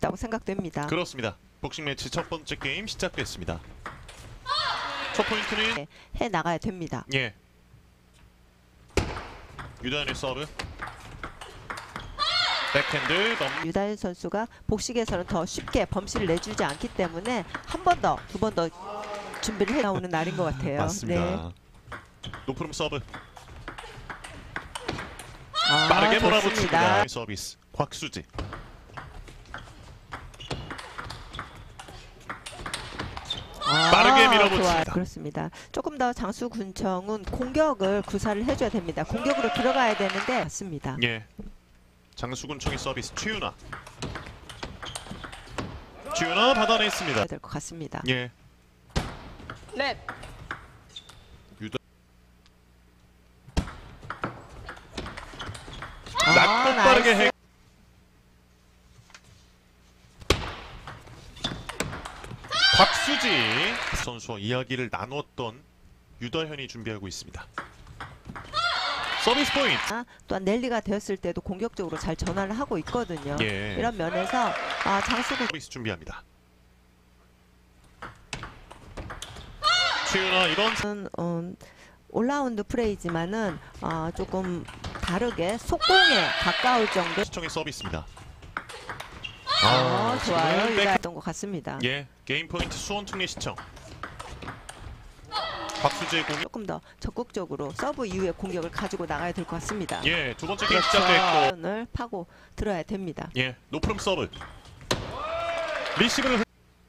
있다고 생각됩니다. 그렇습니다. 복싱 매치 첫 번째 게임 시작됐습니다. 첫 포인트는 네, 해 나가야 됩니다. 예. 유다현의 서브. 백핸드 넘. 유다현 선수가 복식에서는 더 쉽게 범실을 내주지 않기 때문에 한 번 더, 두 번 더 준비를 해 나오는 날인 것 같아요. 맞습니다. 네. 높은 서브. 좋습니다. 빠르게 몰아붙입니다. 서비스 곽수지. 빠르게 밀어붙입니다. 좋아요. 그렇습니다. 조금 더 장수군청은 공격을 구사를 해줘야 됩니다. 공격으로 들어가야 되는데 맞습니다. 예. 장수군청의 서비스 최윤아. 최윤아 받아냈습니다. 될 것 같습니다. 예. 랩. 유다. 낮고 빠르게 해. 곽수지 선수와 이야기를 나눴던 유다현이 준비하고 있습니다. 서비스 포인트. 또한 넬리가 되었을 때도 공격적으로 잘 전환을 하고 있거든요. 예. 이런 면에서 장수군 서비스 준비합니다. 최윤아 이번 올라운드 플레이지만은 조금 다르게 속공에 가까울 정도. 시청의 서비스입니다. 좋아요. 지금은 유다했던 것 같습니다. 예, 게임 포인트 수원 특례 시청. 박수재의 공격. 조금 더 적극적으로 서브 이후에 공격을 가지고 나가야 될 것 같습니다. 예, 두 번째 게임 시작됐고. 을 파고 들어야 됩니다. 예, 높은 서브. 리시브를.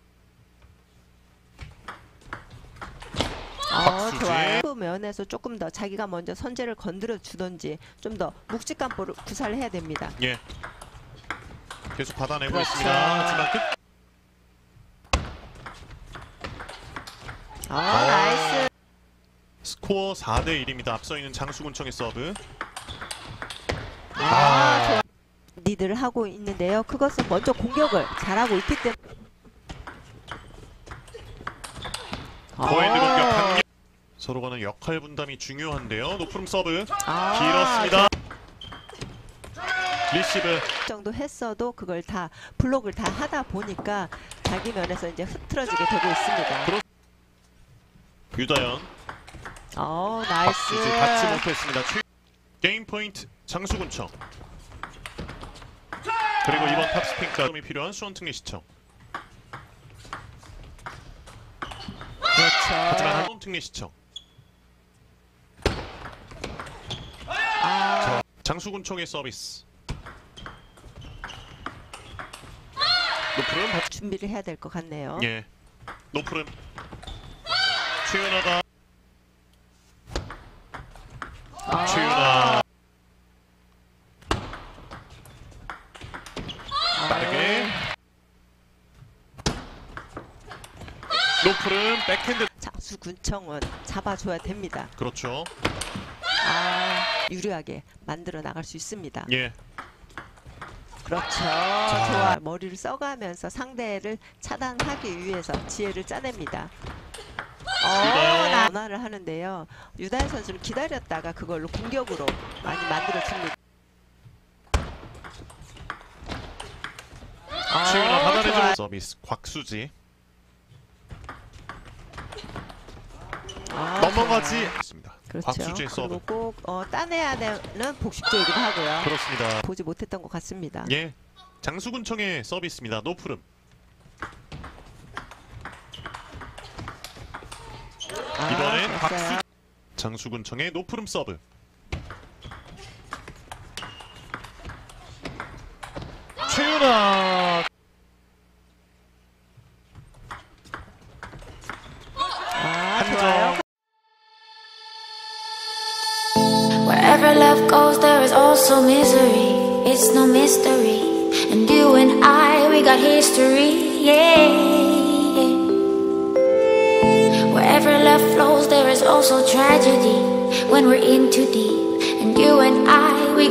박수지. 좋아요. 그 면에서 조금 더 자기가 먼저 선제를 건드려 주던지 좀 더 묵직한 볼을 구사를 해야 됩니다. 예. 계속 받아내고 그렇죠. 있습니다. 하지만 나이스. 스코어 4대 1입니다. 앞서 있는 장수군청의 서브. 좋아. 리드를 하고 있는데요. 그것은 먼저 공격을 잘하고 있기 때문에. 포인트 공격 강력. 서로 간의 역할 분담이 중요한데요. 높은 서브. 길었습니다. 리시브. 정도 했어도 그걸 다 블록을 다 하다 보니까 자기 면에서 이제 흐트러지게 되고 있습니다. 유다현. 나이스. 박수지 받지 못했습니다. 게임 포인트 장수군청. 그리고 이번 탑스핀까지 필요한 수원 특례 시청. 그렇죠. 하지만 수원 특례 시청. 장수군청의 서비스. 노프름 준비를 해야 될 것 같네요. 예. 노프름. 최윤아가. 최윤아. 빠르게. 노프름 백핸드. 장수군청은 잡아줘야 됩니다. 그렇죠. 유리하게 만들어 나갈 수 있습니다. 예. 그렇죠. 좋아. 머리를 써가면서 상대를 차단하기 위해서 지혜를 짜냅니다. 전화를 하는데요. 유다현 선수는 기다렸다가 그걸로 공격으로 많이 만들어 줍니다. 최윤아 받아내죠. 서비스 곽수지. 넘어가지 않습니다. 그렇죠. 곽수지의 서브. 그리고 꼭 따내야 되는 복식조이기도 하고요. 그렇습니다. 보지 못했던 것 같습니다. 예, 장수군청의 서비스입니다. 노프름. 이번엔 박수. 장수군청의 노프름 서브. 최윤아. 좋아요. Wherever love goes, there is also misery. It's no mystery. And you and I, we got history. Yeah. Wherever love flows, there is also tragedy. When we're in too deep. And you and I,